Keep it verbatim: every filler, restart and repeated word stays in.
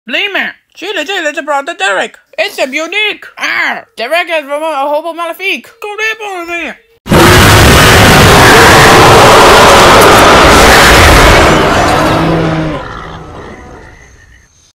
Believe me, Sheila Sheila just brought the Derek. It's a unique. Ah, Derek is from a hobo malefique. Go there, boy, there.